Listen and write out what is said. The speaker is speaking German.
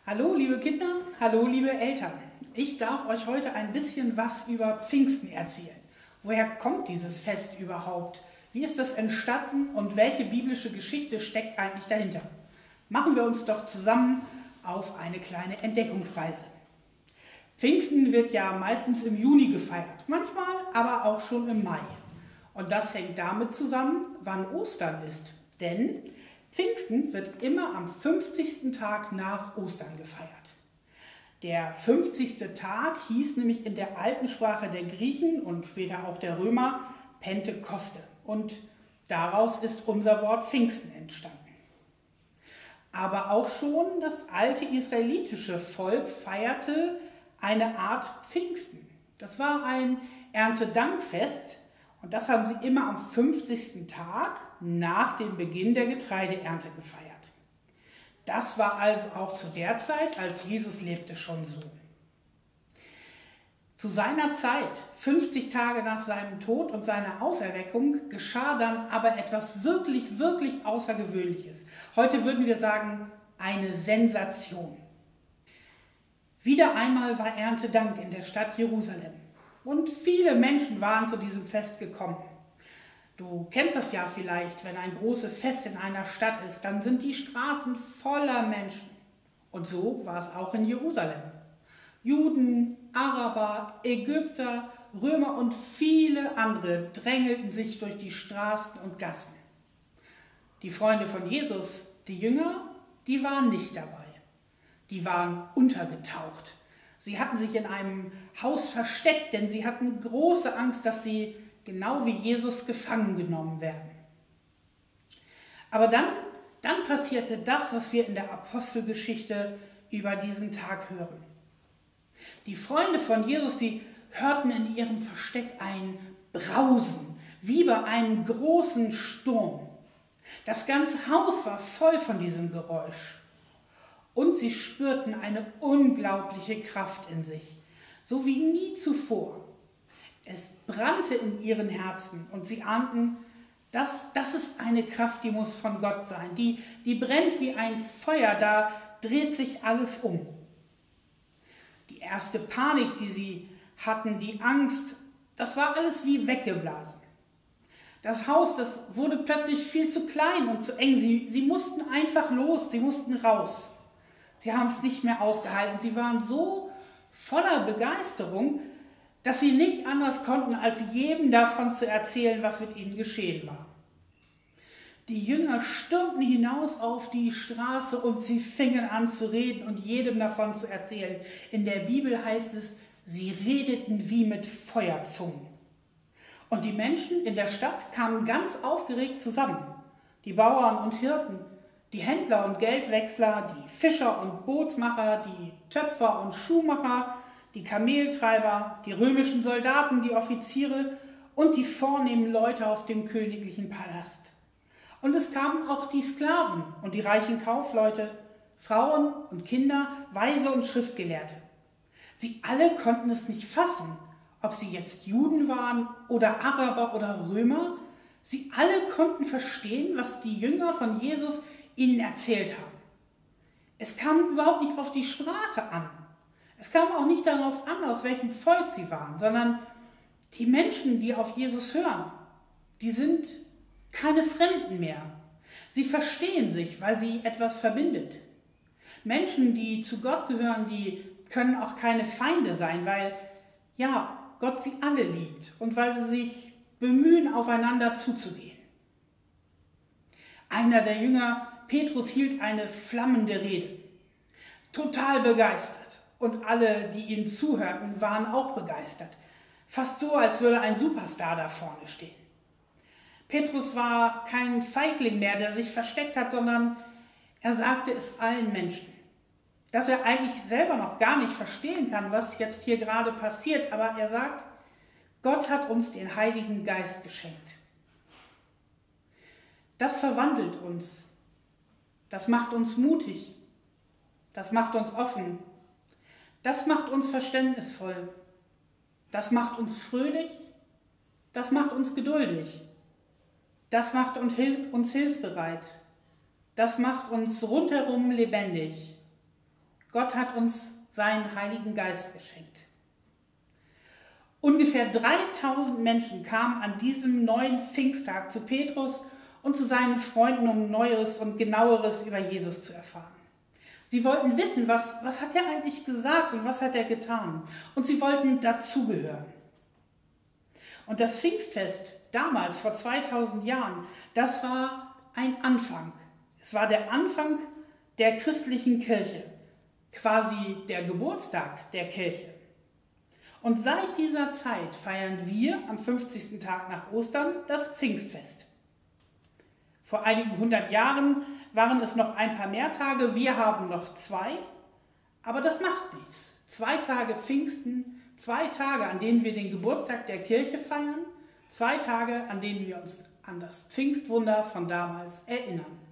Hallo liebe Kinder, hallo liebe Eltern. Ich darf euch heute ein bisschen was über Pfingsten erzählen. Woher kommt dieses Fest überhaupt? Wie ist es entstanden und welche biblische Geschichte steckt eigentlich dahinter? Machen wir uns doch zusammen auf eine kleine Entdeckungsreise. Pfingsten wird ja meistens im Juni gefeiert, manchmal aber auch schon im Mai. Und das hängt damit zusammen, wann Ostern ist. Denn Pfingsten wird immer am 50. Tag nach Ostern gefeiert. Der 50. Tag hieß nämlich in der alten Sprache der Griechen und später auch der Römer Pentekoste. Und daraus ist unser Wort Pfingsten entstanden. Aber auch schon das alte israelitische Volk feierte eine Art Pfingsten. Das war ein Erntedankfest und das haben sie immer am 50. Tag nach dem Beginn der Getreideernte gefeiert. Das war also auch zu der Zeit, als Jesus lebte, schon so. Zu seiner Zeit, 50 Tage nach seinem Tod und seiner Auferweckung, geschah dann aber etwas wirklich, wirklich Außergewöhnliches. Heute würden wir sagen, eine Sensation. Wieder einmal war Erntedank in der Stadt Jerusalem und viele Menschen waren zu diesem Fest gekommen. Du kennst das ja vielleicht, wenn ein großes Fest in einer Stadt ist, dann sind die Straßen voller Menschen. Und so war es auch in Jerusalem. Juden, Araber, Ägypter, Römer und viele andere drängelten sich durch die Straßen und Gassen. Die Freunde von Jesus, die Jünger, die waren nicht dabei. Die waren untergetaucht. Sie hatten sich in einem Haus versteckt, denn sie hatten große Angst, dass sie genau wie Jesus gefangen genommen werden. Aber dann passierte das, was wir in der Apostelgeschichte über diesen Tag hören. Die Freunde von Jesus, die hörten in ihrem Versteck ein Brausen, wie bei einem großen Sturm. Das ganze Haus war voll von diesem Geräusch. Und sie spürten eine unglaubliche Kraft in sich, so wie nie zuvor. Es brannte in ihren Herzen und sie ahnten, das ist eine Kraft, die muss von Gott sein. Die brennt wie ein Feuer, da dreht sich alles um. Die erste Panik, die sie hatten, die Angst, das war alles wie weggeblasen. Das Haus, das wurde plötzlich viel zu klein und zu eng. Sie mussten einfach los, sie mussten raus. Sie haben es nicht mehr ausgehalten. Sie waren so voller Begeisterung, dass sie nicht anders konnten, als jedem davon zu erzählen, was mit ihnen geschehen war. Die Jünger stürmten hinaus auf die Straße und sie fingen an zu reden und jedem davon zu erzählen. In der Bibel heißt es, sie redeten wie mit Feuerzungen. Und die Menschen in der Stadt kamen ganz aufgeregt zusammen. Die Bauern und Hirten, die Händler und Geldwechsler, die Fischer und Bootsmacher, die Töpfer und Schuhmacher, die Kameltreiber, die römischen Soldaten, die Offiziere und die vornehmen Leute aus dem königlichen Palast. Und es kamen auch die Sklaven und die reichen Kaufleute, Frauen und Kinder, Weise und Schriftgelehrte. Sie alle konnten es nicht fassen, ob sie jetzt Juden waren oder Araber oder Römer. Sie alle konnten verstehen, was die Jünger von Jesus ihnen erzählt haben. Es kam überhaupt nicht auf die Sprache an. Es kam auch nicht darauf an, aus welchem Volk sie waren, sondern die Menschen, die auf Jesus hören, die sind keine Fremden mehr. Sie verstehen sich, weil sie etwas verbindet. Menschen, die zu Gott gehören, die können auch keine Feinde sein, weil ja, Gott sie alle liebt und weil sie sich bemühen, aufeinander zuzugehen. Einer der Jünger, Petrus, hielt eine flammende Rede, total begeistert. Und alle, die ihm zuhörten, waren auch begeistert. Fast so, als würde ein Superstar da vorne stehen. Petrus war kein Feigling mehr, der sich versteckt hat, sondern er sagte es allen Menschen. Dass er eigentlich selber noch gar nicht verstehen kann, was jetzt hier gerade passiert, aber er sagt, Gott hat uns den Heiligen Geist geschenkt. Das verwandelt uns. Das macht uns mutig. Das macht uns offen. Das macht uns verständnisvoll. Das macht uns fröhlich. Das macht uns geduldig. Das macht uns hilfsbereit. Das macht uns rundherum lebendig. Gott hat uns seinen Heiligen Geist geschenkt. Ungefähr 3000 Menschen kamen an diesem neuen Pfingsttag zu Petrus und zu seinen Freunden, um Neues und Genaueres über Jesus zu erfahren. Sie wollten wissen, was hat er eigentlich gesagt und was hat er getan. Und sie wollten dazugehören. Und das Pfingstfest damals, vor 2000 Jahren, das war ein Anfang. Es war der Anfang der christlichen Kirche, quasi der Geburtstag der Kirche. Und seit dieser Zeit feiern wir am 50. Tag nach Ostern das Pfingstfest. Vor einigen 100 Jahren waren es noch ein paar mehr Tage, wir haben noch 2, aber das macht nichts. 2 Tage Pfingsten, 2 Tage, an denen wir den Geburtstag der Kirche feiern, 2 Tage, an denen wir uns an das Pfingstwunder von damals erinnern.